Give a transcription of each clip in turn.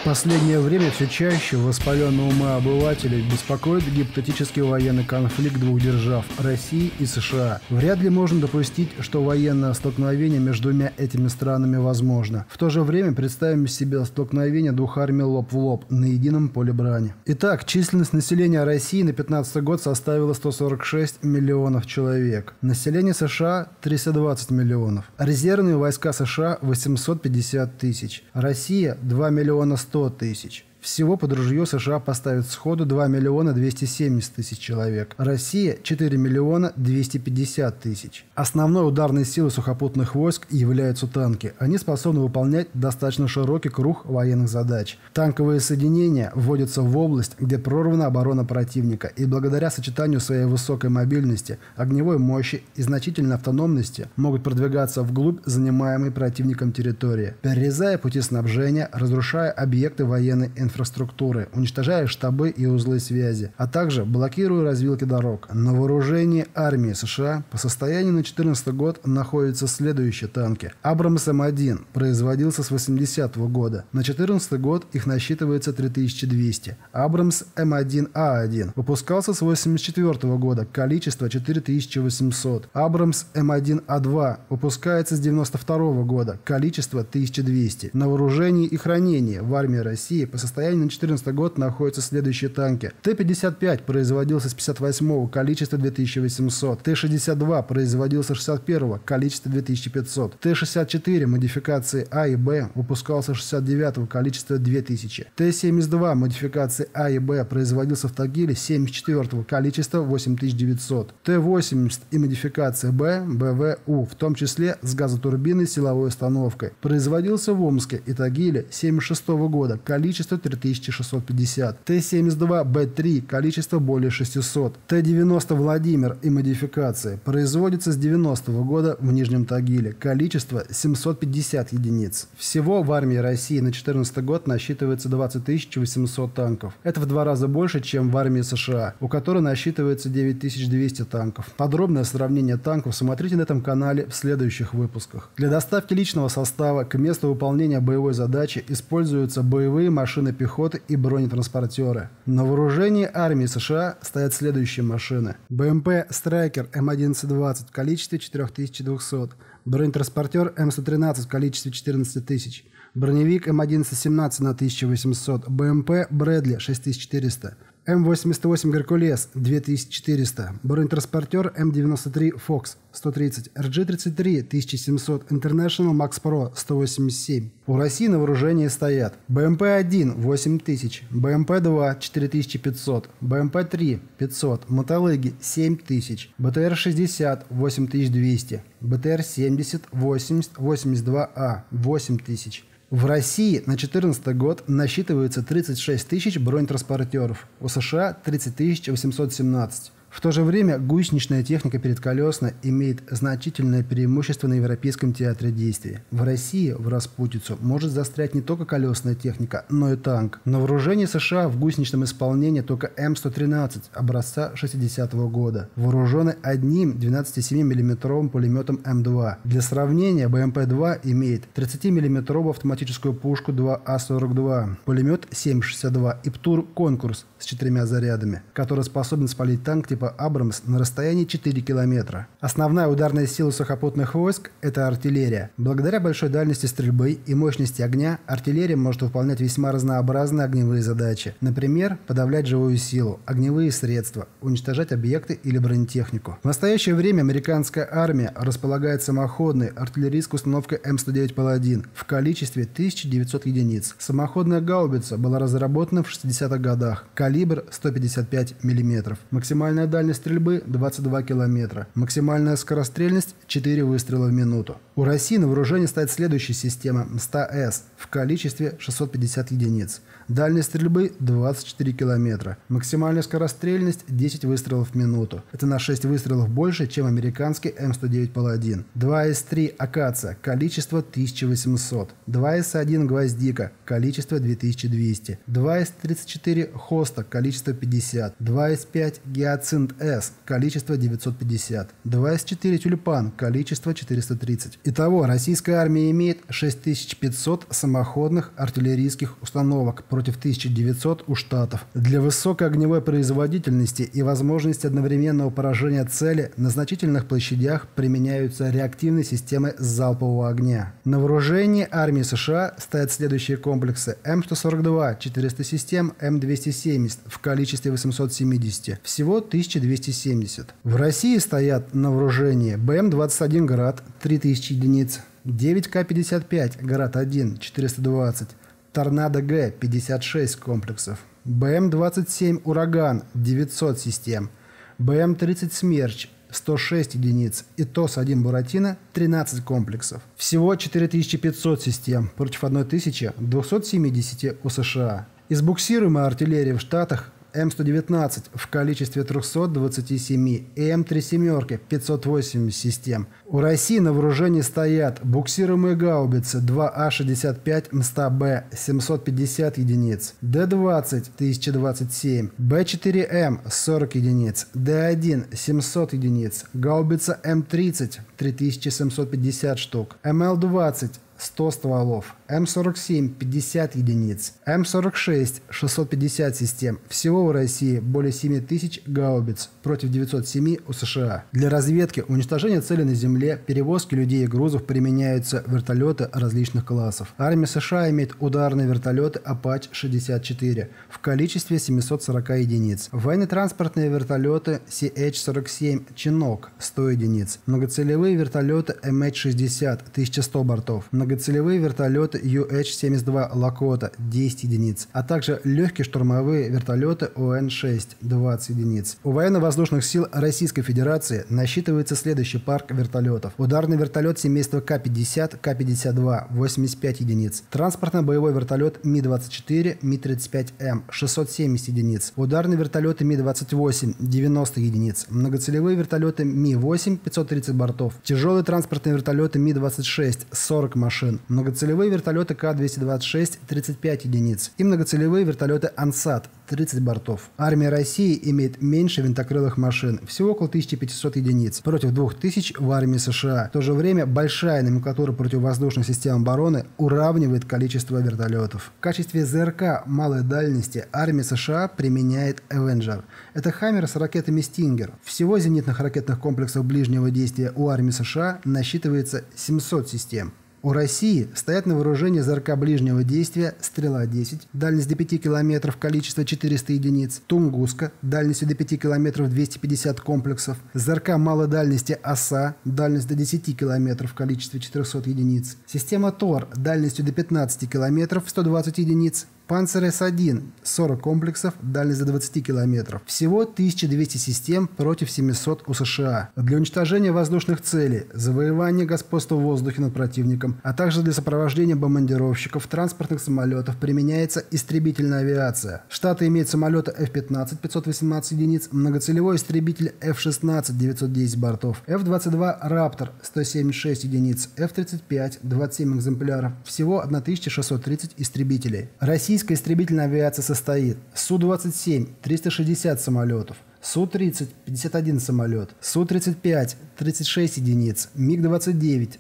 Последнее время все чаще воспаленные умы обывателей беспокоит гипотетический военный конфликт двух держав – России и США. Вряд ли можно допустить, что военное столкновение между двумя этими странами возможно. В то же время представим себе столкновение двух армий лоб в лоб на едином поле брани. Итак, численность населения России на 2015 год составила 146 миллионов человек. Население США – 320 миллионов. Резервные войска США – 850 тысяч. Россия – 2 миллиона 100 тысяч. Всего под ружье США поставят сходу 2 миллиона 270 тысяч человек. Россия – 4 миллиона 250 тысяч. Основной ударной силой сухопутных войск являются танки. Они способны выполнять достаточно широкий круг военных задач. Танковые соединения вводятся в область, где прорвана оборона противника, и благодаря сочетанию своей высокой мобильности, огневой мощи и значительной автономности могут продвигаться вглубь занимаемой противником территории, перерезая пути снабжения, разрушая объекты военной инфраструктуры, уничтожая штабы и узлы связи, а также блокируя развилки дорог. На вооружении армии США по состоянию на 2014 год находятся следующие танки. Абрамс М1 производился с 80-го года. На 2014 год их насчитывается 3200. Абрамс М1А1 выпускался с 1984 года. Количество 4800. Абрамс М1А2 выпускается с 1992 года. Количество 1200. На вооружении и хранении в армии России по состоянию на 2014 год находятся следующие танки. Т-55 производился с 58-го, количество 2800. Т-62 производился с 61-го, количество 2500. Т-64 модификации А и Б выпускался с 69-го, количество 2000. Т-72 модификации А и Б производился в Тагиле с 74-го, количество 8900. Т-80 и модификация Б, БВУ, в том числе с газотурбиной силовой установкой, производился в Омске и Тагиле с 76-го года, количество 3650. Т-72Б3, количество более 600. Т-90 Владимир и модификации производится с 90-го года в Нижнем Тагиле, количество 750 единиц. Всего в армии России на 2014 год насчитывается 20 800 танков. Это в 2 раза больше, чем в армии США, у которой насчитывается 9200 танков. Подробное сравнение танков смотрите на этом канале в следующих выпусках. Для доставки личного состава к месту выполнения боевой задачи используются боевые машины пехоты и бронетранспортеры. На вооружении армии США стоят следующие машины. БМП «Страйкер» М1120 в количестве 4200, бронетранспортер М113 в количестве 14 тысяч, броневик М1117 на 1800, БМП «Брэдли» 6400, М88 «Геркулес» 2400, бронетранспортер М93 «Фокс» 130, РГ-33 1700, International Max Pro 187. У России на вооружении стоят БМП-1 8000, БМП-2 4500, БМП-3 500, мотолыги 7000, БТР-60 8200, БТР-70 80 82А 8000. В России на 2014 год насчитывается 36 тысяч бронетранспортеров, у США 30 817. В то же время гусеничная техника передколесная имеет значительное преимущество на европейском театре действия. В России в распутицу может застрять не только колесная техника, но и танк. На вооружении США в гусеничном исполнении только М113 образца 60-го года, вооруженный одним 12,7 мм пулеметом М2. Для сравнения, БМП-2 имеет 30 мм автоматическую пушку 2А42, пулемет 7,62 и ПТУР «Конкурс» с 4 зарядами, который способен спалить танк типа «Абрамс» на расстоянии 4 километра. Основная ударная сила сухопутных войск – это артиллерия. Благодаря большой дальности стрельбы и мощности огня, артиллерия может выполнять весьма разнообразные огневые задачи. Например, подавлять живую силу, огневые средства, уничтожать объекты или бронетехнику. В настоящее время американская армия располагает самоходной артиллерийской установкой М109 «Паладин» в количестве 1900 единиц. Самоходная гаубица была разработана в 60-х годах. Калибр 155 мм. Максимальная дальность стрельбы 22 километра. Максимальная скорострельность 4 выстрела в минуту. У России на вооружении стоит следующая система МСТА-С в количестве 650 единиц. Дальность стрельбы 24 километра. Максимальная скорострельность 10 выстрелов в минуту. Это на 6 выстрелов больше, чем американский М109 «Паладин». 2С3 «Акация» количество 1800. 2С1 «Гвоздика» количество 2200. 2С34 «Хоста» количество 50. 2С5 «Гиацинт С» количество 950. 2С4 «Тюльпан» количество 430. Итого, российская армия имеет 6500 самоходных артиллерийских установок против 1900 у Штатов. Для высокой огневой производительности и возможности одновременного поражения цели на значительных площадях применяются реактивные системы залпового огня. На вооружении армии США стоят следующие комплексы: М142 400 систем, М270 в количестве 870, всего 1270. В России стоят на вооружении БМ-21 «Град» 3000 единиц, 9К-55 «Град-1» 420, «Торнадо-Г» 56 комплексов, БМ-27 «Ураган» 900 систем, БМ-30 «Смерч» 106 единиц и ТОС-1 «Буратино» 13 комплексов. Всего 4500 систем против 1270 у США. Из буксируемой артиллерии в Штатах М119 в количестве 327 и М3 «Семерки» 580 систем. У России на вооружении стоят буксируемые гаубицы 2А-65 МСТА-Б 750 единиц, Д-20 1027, Б-4М 40 единиц, Д-1 700 единиц, гаубица М-30 3750 штук, МЛ-20 100 стволов, М47 50 единиц, М46 650 систем. Всего в России более 7000 гаубиц против 907 у США. Для разведки, уничтожения целей на земле, перевозки людей и грузов применяются вертолеты различных классов. Армия США имеет ударные вертолеты Апач-64 в количестве 740 единиц. Военно-транспортные вертолеты CH-47 «Чинок» 100 единиц. Многоцелевые вертолеты MH-60 1100 бортов. Многоцелевые вертолеты UH-72 «Лакота» 10 единиц, а также легкие штурмовые вертолеты ОН-6 20 единиц. У военно-воздушных сил Российской Федерации насчитывается следующий парк вертолетов. Ударный вертолет семейства К-50, К-52 85 единиц. Транспортно-боевой вертолет Ми-24, Ми-35М 670 единиц. Ударные вертолеты Ми-28 90 единиц. Многоцелевые вертолеты Ми-8 530 бортов. Тяжелые транспортные вертолеты Ми-26 40 машин. Многоцелевые вертолеты К-226 35 единиц. И многоцелевые вертолеты Ансат 30 бортов. Армия России имеет меньше винтокрылых машин, всего около 1500 единиц, против 2000 в армии США. В то же время большая номенклатура противовоздушных систем обороны уравнивает количество вертолетов. В качестве ЗРК малой дальности армия США применяет Avenger. Это «Хаммер» с ракетами «Стингер». Всего зенитных ракетных комплексов ближнего действия у армии США насчитывается 700 систем. У России стоят на вооружении ЗРК ближнего действия «Стрела-10», дальность до 5 км, количество 400 единиц, «Тунгуска», дальностью до 5 км, 250 комплексов, ЗРК малой дальности «Оса», дальность до 10 км, в количестве 400 единиц, система ТОР, дальностью до 15 км, 120 единиц, «Панцер С-1» 40 комплексов, дальность до 20 км. Всего 1200 систем против 700 у США. Для уничтожения воздушных целей, завоевания господства в воздухе над противником, а также для сопровождения бомбардировщиков, транспортных самолетов применяется истребительная авиация. Штаты имеют самолеты F-15 518 единиц, многоцелевой истребитель F-16 910 бортов, F-22 «Раптор» 176 единиц, F-35 27 экземпляров, всего 1630 истребителей. Российская истребительная авиация состоит: Су-27 360 самолетов, Су-30 51 самолет, Су-35 36 единиц, МиГ-29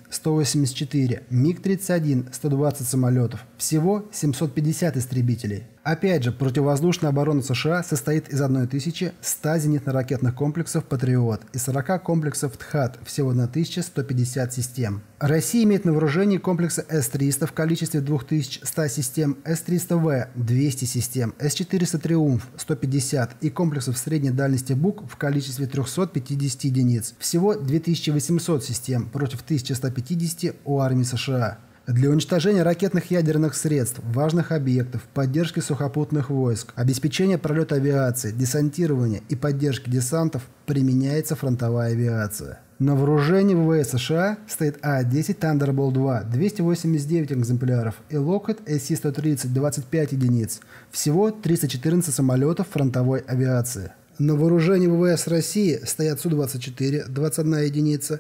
184, МиГ-31 120 самолетов. Всего 750 истребителей. Опять же, противовоздушная оборона США состоит из 1100 зенитно-ракетных комплексов «Патриот» и 40 комплексов «ТХАД», всего 1150 систем. Россия имеет на вооружении комплексы С-300 в количестве 2100 систем, С-300В 200 систем, С-400 «Триумф» 150 и комплексов средней дальности БУК в количестве 350 единиц. Всего 2800 систем против 1150 у армии США. Для уничтожения ракетных ядерных средств, важных объектов, поддержки сухопутных войск, обеспечения пролета авиации, десантирования и поддержки десантов применяется фронтовая авиация. На вооружении ВВС США стоит А-10 Thunderbolt-2 289 экземпляров и Lockheed SC-130 25 единиц. Всего 314 самолетов фронтовой авиации. На вооружении ВВС России стоят Су-24 21 единица,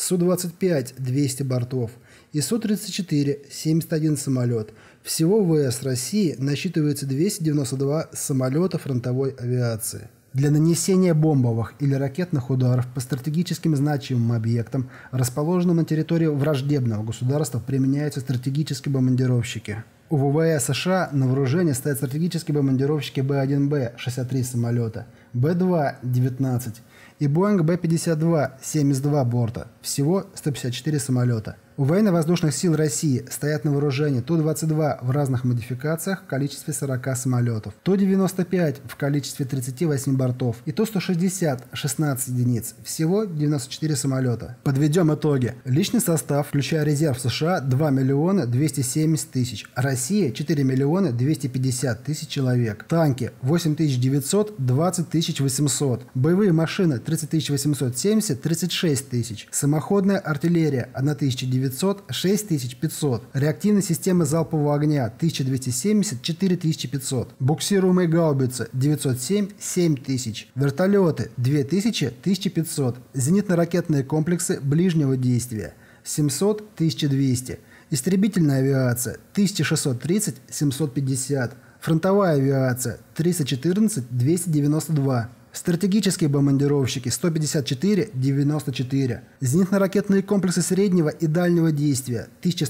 Су-25 200 бортов и Су-34 71 самолет. Всего в ВВС России насчитывается 292 самолета фронтовой авиации. Для нанесения бомбовых или ракетных ударов по стратегическим значимым объектам, расположенным на территории враждебного государства, применяются стратегические бомбардировщики. У ВВС США на вооружении стоят стратегические бомбардировщики Б-1Б 63 самолета, Б-2 19 и Боинг Б-52 72 борта. Всего 154 самолета. У военно-воздушных сил России стоят на вооружении Ту-22 в разных модификациях в количестве 40 самолетов, Ту-95 в количестве 38 бортов и Ту-160 16 единиц, всего 94 самолета. Подведем итоги. Личный состав, включая резерв США, 2 миллиона 270 тысяч, Россия 4 миллиона 250 тысяч человек, танки 8900 20 800, боевые машины 30 870 36 тысяч, самоходная артиллерия 1900 6500, реактивные системы залпового огня 1270 4500, буксируемые гаубицы 907 7000, вертолеты 2000 1500, зенитно-ракетные комплексы ближнего действия 700 1200, истребительная авиация 1630 750, фронтовая авиация 314 292. Стратегические бомбардировщики 154-94, зенитно-ракетные комплексы среднего и дальнего действия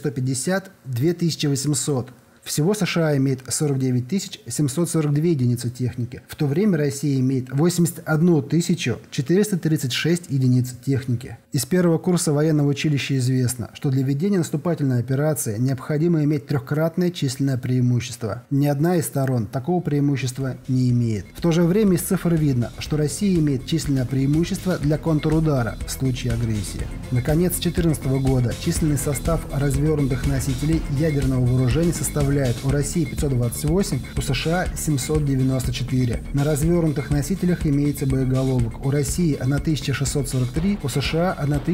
1150-2800. Всего США имеет 49 742 единицы техники, в то время Россия имеет 81 436 единиц техники. Из первого курса военного училища известно, что для ведения наступательной операции необходимо иметь трехкратное численное преимущество. Ни одна из сторон такого преимущества не имеет. В то же время из цифр видно, что Россия имеет численное преимущество для контрудара в случае агрессии. Наконец 2014 года численный состав развернутых носителей ядерного вооружения составляет у России 528, у США 794. На развернутых носителях имеется боеголовок. У России 1643, у США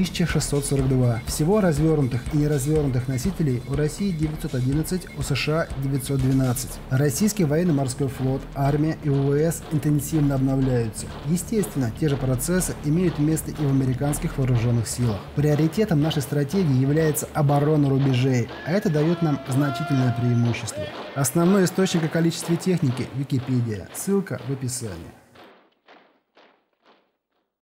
1642. Всего развернутых и неразвернутых носителей у России 911, у США 912. Российский военно-морской флот, армия и ВВС интенсивно обновляются. Естественно, те же процессы имеют место и в американских вооруженных силах. Приоритетом нашей стратегии является оборона рубежей, а это дает нам значительное преимущество. Основной источник о количестве техники – Википедия. Ссылка в описании.